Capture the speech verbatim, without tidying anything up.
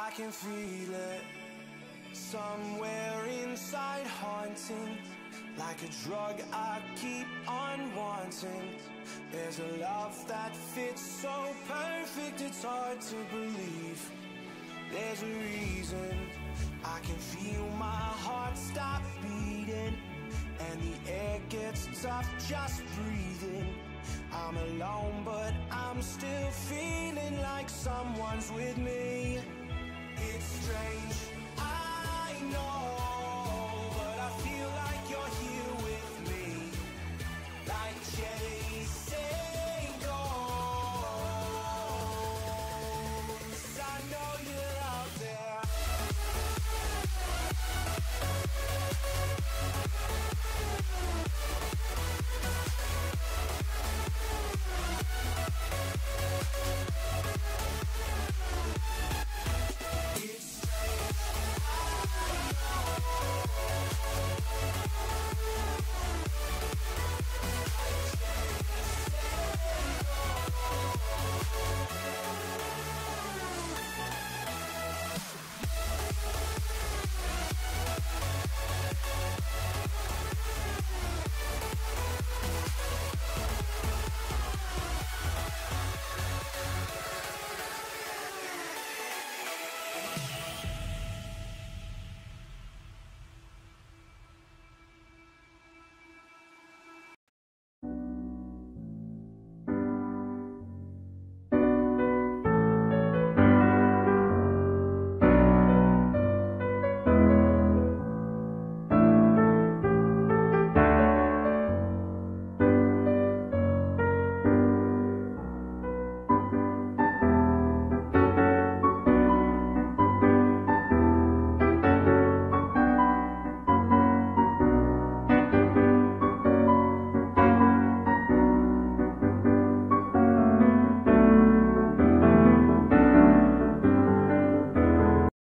I can feel it somewhere inside, haunting, like a drug I keep on wanting. There's a love that fits so perfect, it's hard to believe. There's a reason I can feel my heart stop beating, and the air gets tough just breathing. I'm alone, but I'm still feeling like someone's with me.